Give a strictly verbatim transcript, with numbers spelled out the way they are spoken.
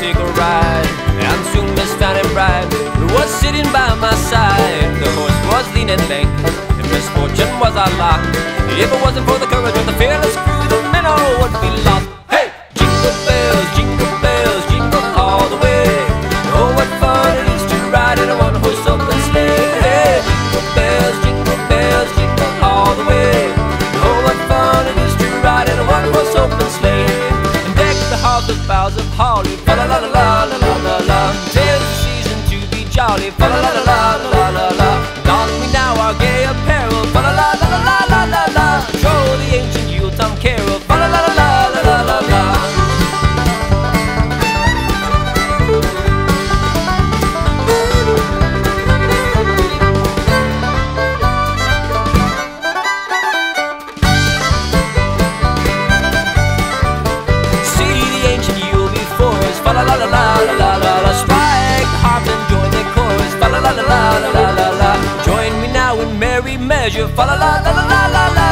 take a ride, and soon Miss Fanny Bride was sitting by my side. The horse was lean and lank, and misfortune was our lot. If it wasn't for the courage of the fearless crew, the minnow would be lost. Hey! Jingle bells, jingle bells, jingle all the way. Oh, what fun it is to ride in a one-horse open sleigh. Hey! Jingle bells, jingle bells, jingle all the way. Oh, what fun it is to ride in a one-horse open sleigh. And deck the halls with boughs of holly, fa la la la la la la la la. 'Tis the season to be jolly, fa la la la la la la la. Don we now our gay apparel, fa la la la la la la la. Troll the ancient Yuletime carol, fa la la la la la la la. See the ancient Yule before us, fa la la la la la la la. Strike the harp and join the chorus, fa la la la la la la la. Join me now in merry measure, fa la la la la la la.